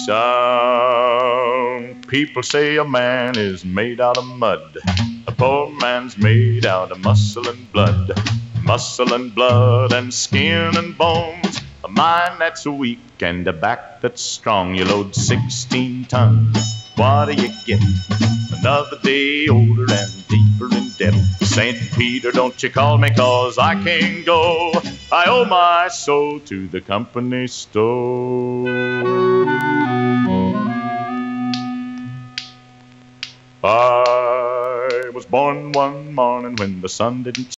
Some people say a man is made out of mud. A poor man's made out of muscle and blood. Muscle and blood and skin and bones. A mind that's weak and a back that's strong. You load 16 tons. What do you get? Another day older and deeper in debt. St. Peter, don't you call me 'cause I can't go. I owe my soul to the company store. I was born one morning when the sun didn't